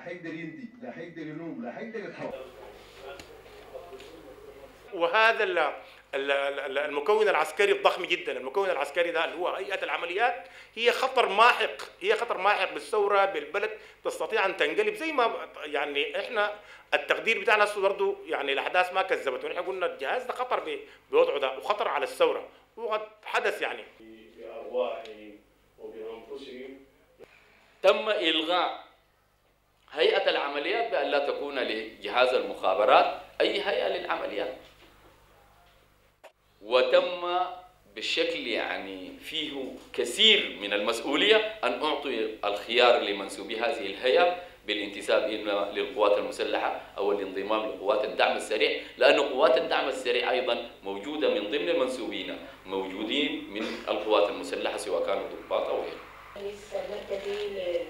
حيقدر يندي، لا حيقدر ينوم، لا حيقدر يتحرك. وهذا المكون العسكري الضخم جدا، المكون العسكري ده اللي هو هيئة العمليات، هي خطر ماحق بالثورة بالبلد، تستطيع أن تنقلب زي ما يعني إحنا التقدير بتاعنا برضه يعني الأحداث ما كذبت، ونحن قلنا الجهاز ده خطر بوضعه ده وخطر على الثورة، وقد حدث يعني. بأرواحهم وبأنفسهم. تم إلغاء هيئة العمليات بأن لا تكون لجهاز المخابرات أي هيئة للعمليات، وتم بالشكل يعني فيه كثير من المسؤولية أن أعطي الخيار لمنسوبي هذه الهيئة بالانتساب إما للقوات المسلحة أو الانضمام لقوات الدعم السريع، لأن قوات الدعم السريع أيضا موجودة من ضمن المنسوبين موجودين من القوات المسلحة سواء كانوا ضباط أو غيره. الرئيس المركزي